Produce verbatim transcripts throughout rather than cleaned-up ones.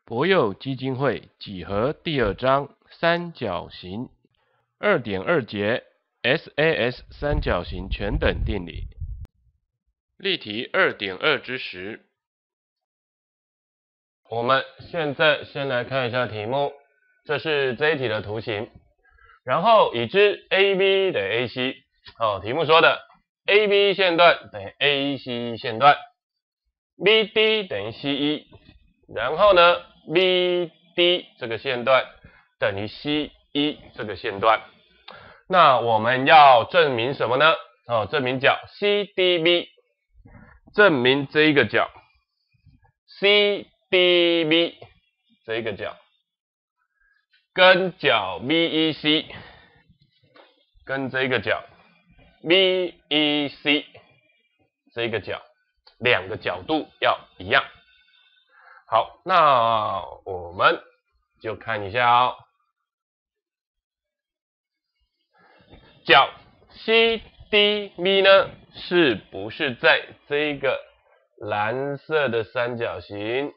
博幼基金会几何第二章三角形 二点二 节 S A S 三角形全等定理。例题 二点二 之十，我们现在先来看一下题目，这是这一题的图形，然后已知 A B 等于 A C， 哦，题目说的 A B 线段等于 A C 线段 ，B D 等于 C E， 然后呢 B D 这个线段等于 C E 这个线段。那我们要证明什么呢？哦，证明角 C D B， 证明这一个角 C D B 这一个角跟角 B E C 跟这一个角 B E C 这一个角两个角度要一样。好，那我们就看一下哦，角 C D B 呢，是不是在这个蓝色的三角形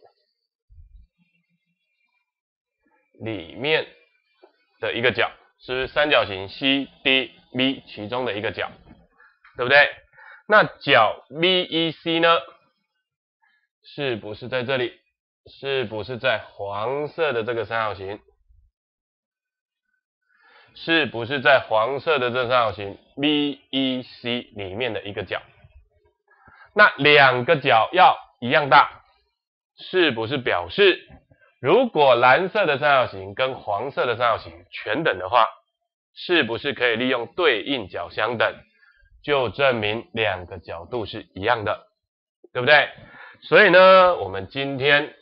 里面的一个角？是不是三角形 C D B 其中的一个角？对不对？那角 B E C 呢，是不是在这里？是不是在黄色的这个三角形？是不是在黄色的这三角形 B E C 里面的一个角？那两个角要一样大，是不是表示如果蓝色的三角形跟黄色的三角形全等的话，是不是可以利用对应角相等，就证明两个角度是一样的，对不对？所以呢，我们今天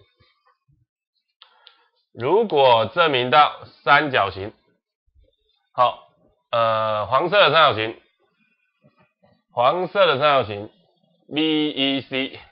如果证明到三角形，好，呃，黄色的三角形，黄色的三角形 B E C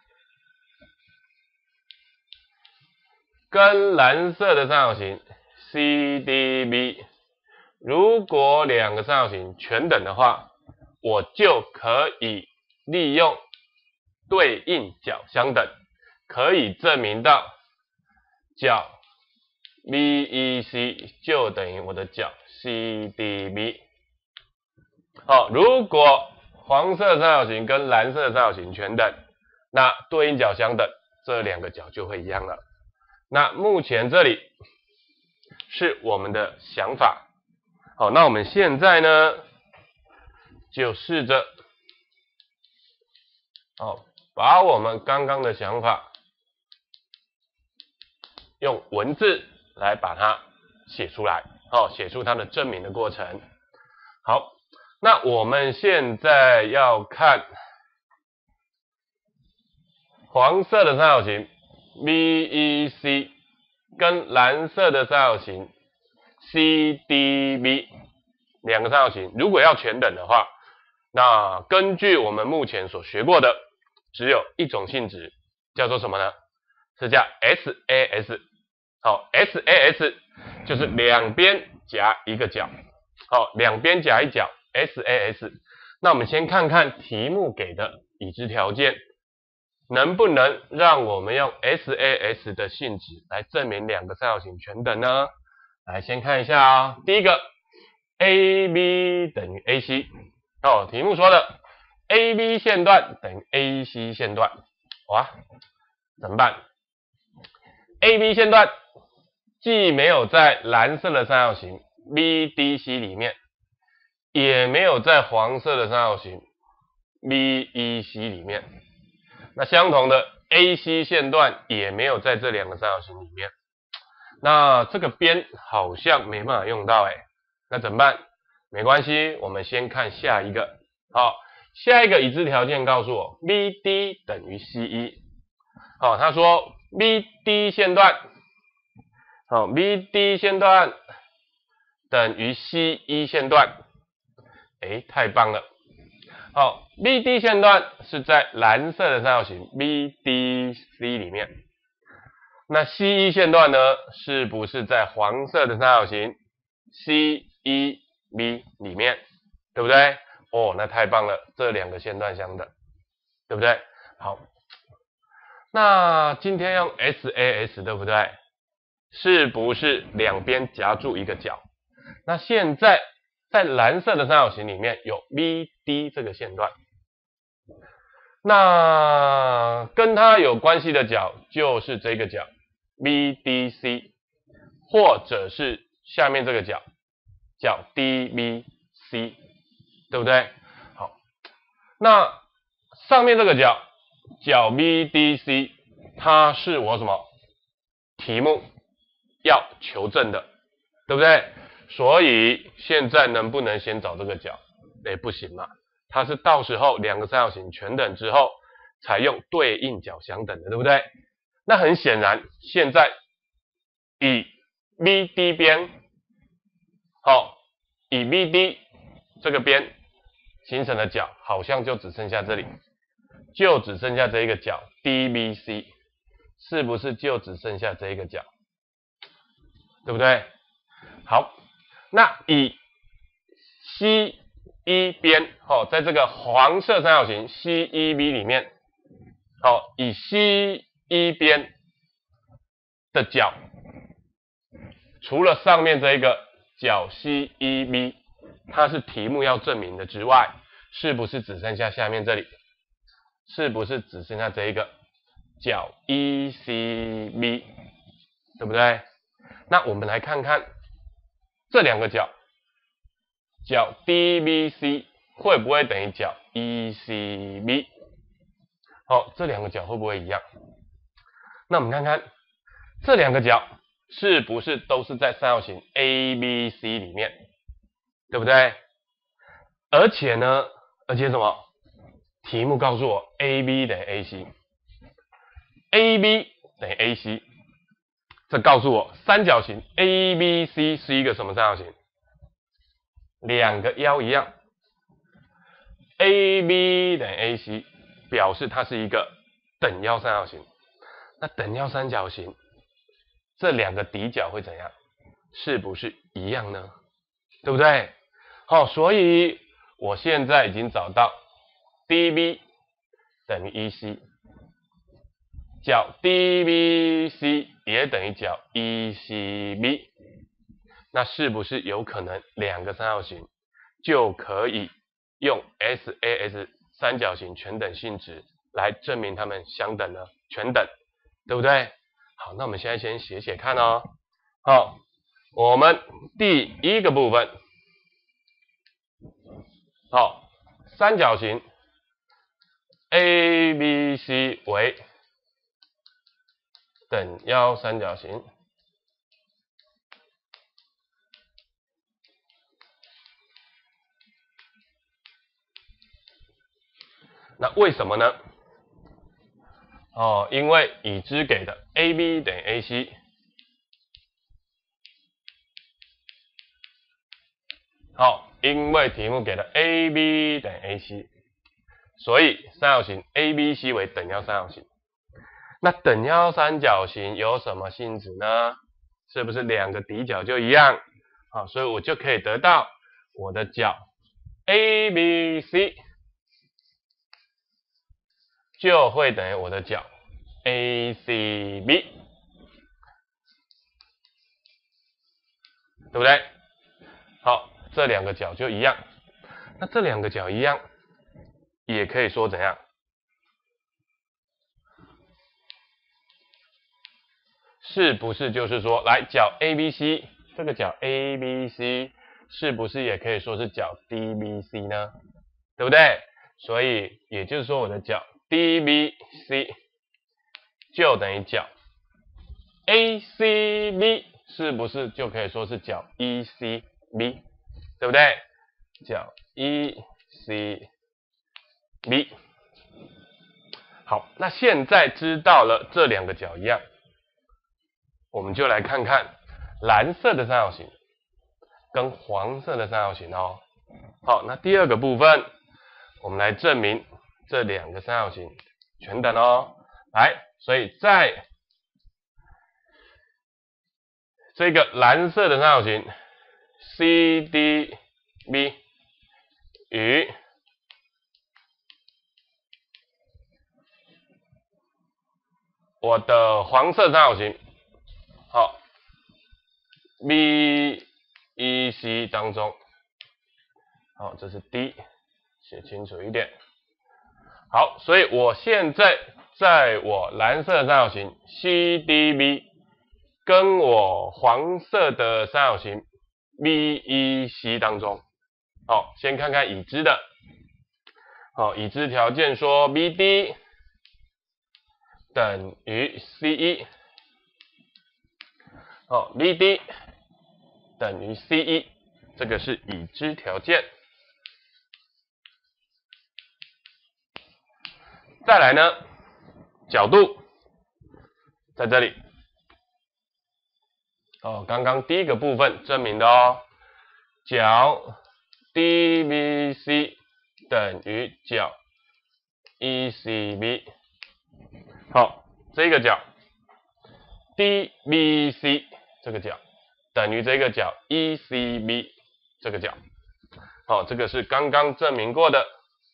跟蓝色的三角形 C D B， 如果两个三角形全等的话，我就可以利用对应角相等，可以证明到角 B E C 就等于我的角 C D B。 好，如果黄色三角形跟蓝色三角形全等，那对应角相等，这两个角就会一样了。那目前这里是我们的想法。好，那我们现在呢，就试着哦，把我们刚刚的想法用文字来把它写出来，哦，写出它的证明的过程。好，那我们现在要看黄色的三角形 B E C 跟蓝色的三角形 C D B 两个三角形，如果要全等的话，那根据我们目前所学过的，只有一种性质，叫做什么呢？是叫 S A S。好 ，S A S 就是两边夹一个角，好，两边夹一角 S A S。那我们先看看题目给的已知条件，能不能让我们用 S A S 的性质来证明两个三角形全等呢？来，先看一下啊、哦，第一个 A B 等于 A C。哦，题目说的 A B 线段等于 A C 线段，哇，怎么办 ？A B 线段既没有在蓝色的三角形 B D C 里面，也没有在黄色的三角形 B E C 里面，那相同的 A C 线段也没有在这两个三角形里面，那这个边好像没办法用到，哎，那怎么办？没关系，我们先看下一个。好，下一个已知条件告诉我 B D 等于 C E。好，他说 B D 线段，好 B D 线段等于 C E 线段，哎，太棒了。好 ，B D 线段是在蓝色的三角形 B D C 里面，那 C E 线段呢，是不是在黄色的三角形 C E B 里面，对不对？哦，那太棒了，这两个线段相等，对不对？好， 那今天用 S A S 对不对？是不是两边夹住一个角？那现在在蓝色的三角形里面有 V D 这个线段，那跟它有关系的角就是这个角 V D C， 或者是下面这个角角 D V C， 对不对？好，那上面这个角角 V D C， 它是我什么题目要求证的，对不对？所以现在能不能先找这个角？哎，不行嘛，它是到时候两个三角形全等之后才用对应角相等的，对不对？那很显然，现在以 V D 边，好、哦，以 V D 这个边形成的角，好像就只剩下这里，就只剩下这一个角 D V C， 是不是就只剩下这一个角？对不对？好，那以 C E 边，哦，在这个黄色三角形 C E B 里面，哦，以 C E 边的角，除了上面这一个角 C E B， 它是题目要证明的之外，是不是只剩下下面这里？是不是只剩下这一个角 E C B， 对不对？那我们来看看这两个角，角 D V C 会不会等于角 E C B？ 好，这两个角会不会一样？那我们看看这两个角是不是都是在三角形 A B C 里面，对不对？而且呢，而且什么？题目告诉我 A B 等于 A C，A B 等于 A C， 这告诉我三角形 A B C 是一个什么三角形？两个腰一样 ，A B 等于 A C， 表示它是一个等腰三角形。那等腰三角形，这两个底角会怎样？是不是一样呢？对不对？好、哦，所以我现在已经找到 D B 等于 E C， 角 D V C 也等于角 E C B， 那是不是有可能两个三角形就可以用 S A S 三角形全等性质来证明它们相等呢？全等，对不对？好，那我们现在先写写看哦。好，我们第一个部分，好，三角形 A B C 为等腰三角形。那为什么呢？哦，因为已知给的 A B 等于 A C， 好，因为题目给了 A B 等于 A C， 所以三角形 A B C 为等腰三角形。那等腰三角形有什么性质呢？是不是两个底角就一样？好，所以我就可以得到我的角 A B C 就会等于我的角 A C B， 对不对？好，这两个角就一样。那这两个角一样，也可以说怎样？是不是就是说，来角 A B C 这个角 A B C 是不是也可以说是角 D B C 呢？对不对？所以也就是说，我的角 D B C 就等于角 A C B， 是不是就可以说是角 E C B， 对不对？角 E C B。好，那现在知道了这两个角一样，我们就来看看蓝色的三角形跟黄色的三角形哦。好，那第二个部分，我们来证明这两个三角形全等哦。来，所以在这个蓝色的三角形 C D B 与我的黄色三角形，好 ，B E C 当中，好，这是 D， 写清楚一点。好，所以我现在在我蓝色三角形 C D B 跟我黄色的三角形 B E C 当中，好，先看看已知的，好，已知条件说 B D 等于 C E， 好 ，B D 等于 C E， 这个是已知条件。再来呢，角度在这里。哦，刚刚第一个部分证明的哦，角 D B C 等于角 E C B。好，这个角 D B C 这个角等于这个角 E C B 这个角。好，这个是刚刚证明过的。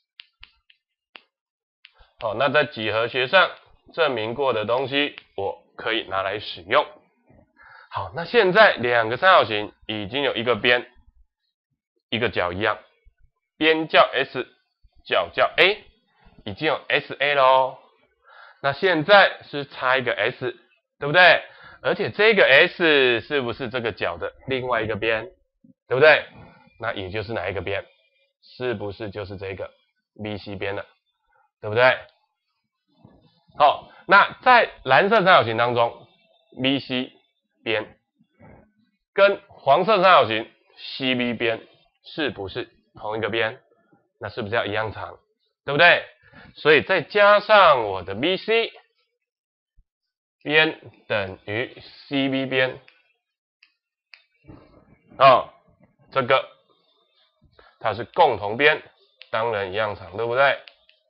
好，那在几何学上证明过的东西，我可以拿来使用。好，那现在两个三角形已经有一个边，一个角一样，边叫 S， 角叫 A， 已经有 S A 咯。那现在是差一个 S， 对不对？而且这个 S 是不是这个角的另外一个边，对不对？那也就是哪一个边？是不是就是这个 B C 边了，对不对？好，那在蓝色三角形当中 ，B C 边跟黄色三角形 C B 边是不是同一个边？那是不是要一样长？对不对？所以再加上我的 B C 边等于 C B 边，哦，这个它是共同边，当然一样长，对不对？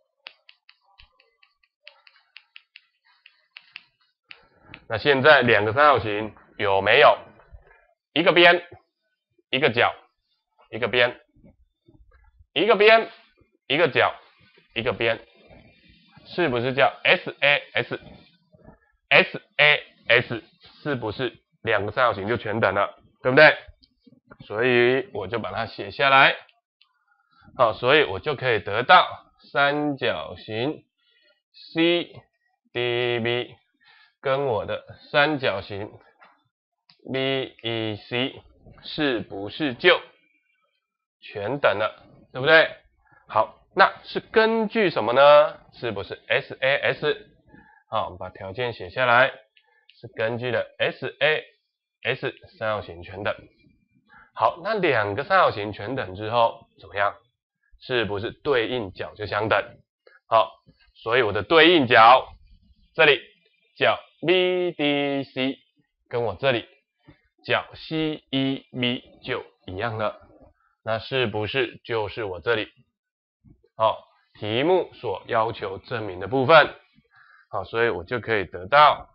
那现在两个三角形有没有一个边、一个角、一个边、一个边、一个角、一个边，是不是叫 S A S？S A S 是不是两个三角形就全等了，对不对？所以我就把它写下来。好，所以我就可以得到三角形 C D B 跟我的三角形 B E C 是不是就全等了，对不对？好，那是根据什么呢？是不是 S A S？ 好，我们把条件写下来，是根据的 S A S 三角形全等。好，那两个三角形全等之后怎么样？是不是对应角就相等？好，所以我的对应角这里角 B D C 跟我这里角 C E B 就一样了，那是不是就是我这里好题目所要求证明的部分？好，所以我就可以得到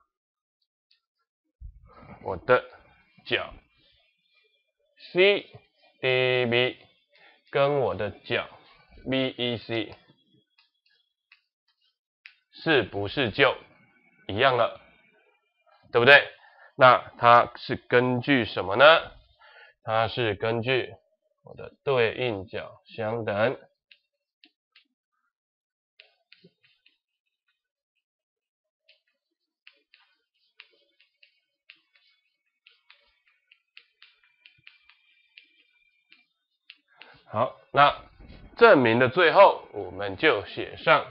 我的角 C D B 跟我的角 B E C 是不是就一样了，对不对？那它是根据什么呢？它是根据我的对应角相等。好，那证明的最后，我们就写上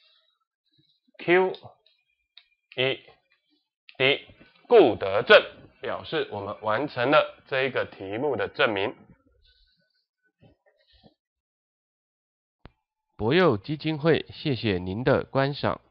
Q E D 故得证，表示我们完成了这一个题目的证明。 博幼基金会谢谢您的观赏。